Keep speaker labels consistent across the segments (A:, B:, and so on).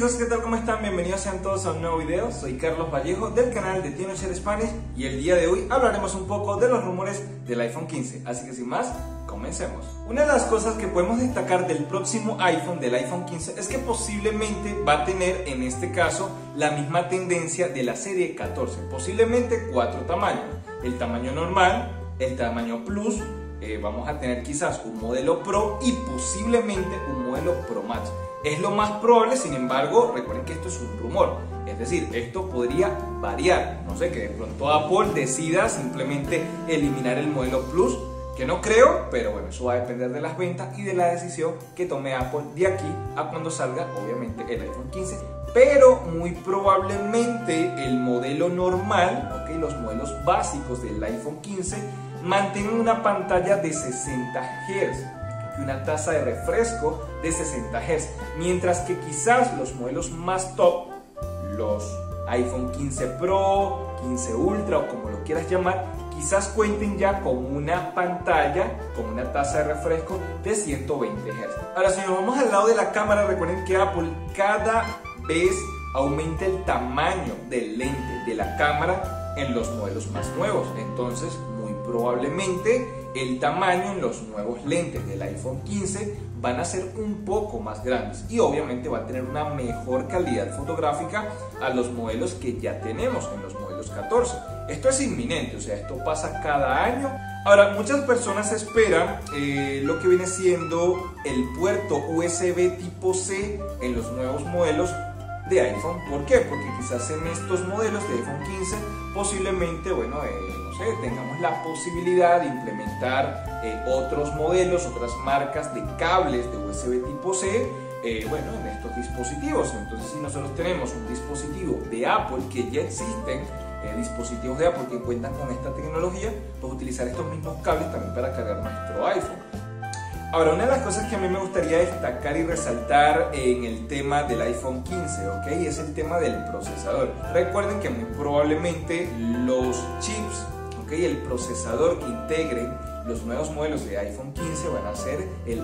A: chicos, ¿qué tal? ¿Cómo están? Bienvenidos sean todos a un nuevo video. Soy Carlos Vallejo del canal de TinoShare Spanish y el día de hoy hablaremos un poco de los rumores del iPhone 15. Así que sin más, comencemos. Una de las cosas que podemos destacar del próximo iPhone, del iPhone 15, es que posiblemente va a tener en este caso la misma tendencia de la serie 14. Posiblemente 4 tamaños. El tamaño normal, el tamaño Plus, vamos a tener quizás un modelo Pro y posiblemente un modelo Pro Max. Es lo más probable, sin embargo, recuerden que esto es un rumor, es decir, esto podría variar, no sé, que de pronto Apple decida simplemente eliminar el modelo Plus, que no creo, pero bueno, eso va a depender de las ventas y de la decisión que tome Apple de aquí a cuando salga, obviamente, el iPhone 15, pero muy probablemente el modelo normal, ¿okay? Los modelos básicos del iPhone 15 mantienen una pantalla de 60 Hz, una tasa de refresco de 60 Hz, mientras que quizás los modelos más top, los iPhone 15 Pro, 15 Ultra o como lo quieras llamar, quizás cuenten ya con una pantalla con una tasa de refresco de 120 Hz. Ahora, si nos vamos al lado de la cámara, recuerden que Apple cada vez aumenta el tamaño del lente de la cámara en los modelos más nuevos, entonces muy probablemente el tamaño en los nuevos lentes del iPhone 15 van a ser un poco más grandes y obviamente va a tener una mejor calidad fotográfica a los modelos que ya tenemos en los modelos 14. Esto es inminente, o sea, esto pasa cada año. Ahora, muchas personas esperan lo que viene siendo el puerto USB tipo C en los nuevos modelos de iPhone. ¿Por qué? Porque quizás en estos modelos de iPhone 15 posiblemente, bueno, no sé, tengamos la posibilidad de implementar otros modelos, otras marcas de cables de USB tipo C, bueno, en estos dispositivos. Entonces, si nosotros tenemos un dispositivo de Apple, que ya existen dispositivos de Apple que cuentan con esta tecnología, pues utilizar estos mismos cables también para cargar nuestro iPhone. Ahora, una de las cosas que a mí me gustaría destacar y resaltar en el tema del iPhone 15, ¿ok? Es el tema del procesador. Recuerden que muy probablemente los chips, ¿ok? El procesador que integren los nuevos modelos de iPhone 15 van a ser el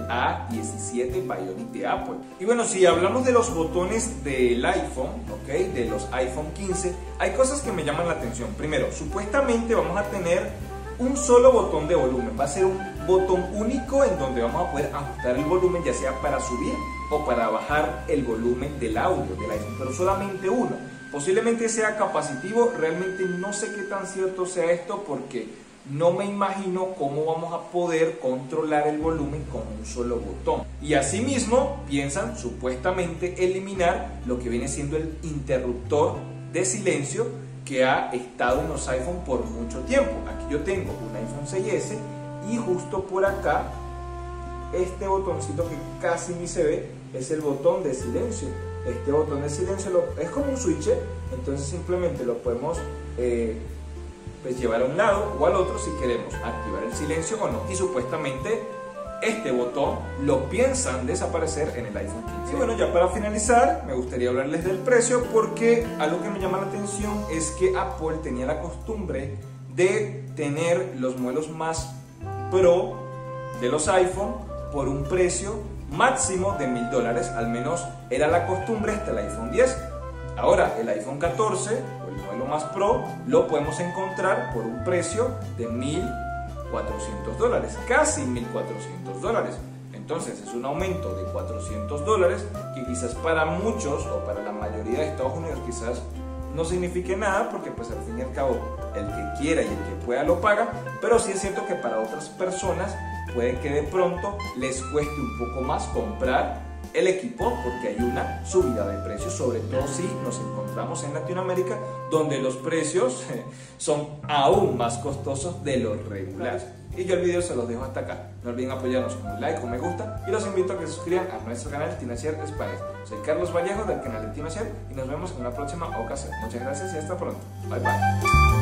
A: A17 Bionic de Apple. Y bueno, si hablamos de los botones del iPhone, ¿ok? De los iPhone 15, hay cosas que me llaman la atención. Primero, supuestamente vamos a tener un solo botón de volumen, va a ser un botón único en donde vamos a poder ajustar el volumen, ya sea para subir o para bajar el volumen del audio del iPhone, pero solamente uno. Posiblemente sea capacitivo, realmente no sé qué tan cierto sea esto porque no me imagino cómo vamos a poder controlar el volumen con un solo botón. Y asimismo piensan supuestamente eliminar lo que viene siendo el interruptor de silencio que ha estado en los iPhone por mucho tiempo. Aquí yo tengo un iPhone 6S y justo por acá este botoncito que casi ni se ve es el botón de silencio. Este botón de silencio es como un switch, entonces simplemente lo podemos pues llevar a un lado o al otro si queremos activar el silencio o no. Y supuestamente este botón lo piensan desaparecer en el iPhone 15. Y bueno, ya para finalizar, me gustaría hablarles del precio porque algo que me llama la atención es que Apple tenía la costumbre de tener los modelos más Pro de los iPhone por un precio máximo de $1000, al menos era la costumbre hasta el iPhone 10. Ahora, el iPhone 14, o el modelo más Pro, lo podemos encontrar por un precio de $1400, casi $1400. Entonces es un aumento de $400 que quizás para muchos o para la mayoría de Estados Unidos quizás no signifique nada porque pues al fin y al cabo el que quiera y el que pueda lo paga, pero sí es cierto que para otras personas puede que de pronto les cueste un poco más comprar el equipo porque hay una subida de precios, sobre todo si nos encontramos en Latinoamérica donde los precios son aún más costosos de lo regular. Y yo el video se los dejo hasta acá. No olviden apoyarnos con un like o me gusta y los invito a que se suscriban a nuestro canal TinoShare Spanish. Soy Carlos Vallejo del canal de TinoShare y nos vemos en una próxima ocasión. Muchas gracias y hasta pronto. Bye bye.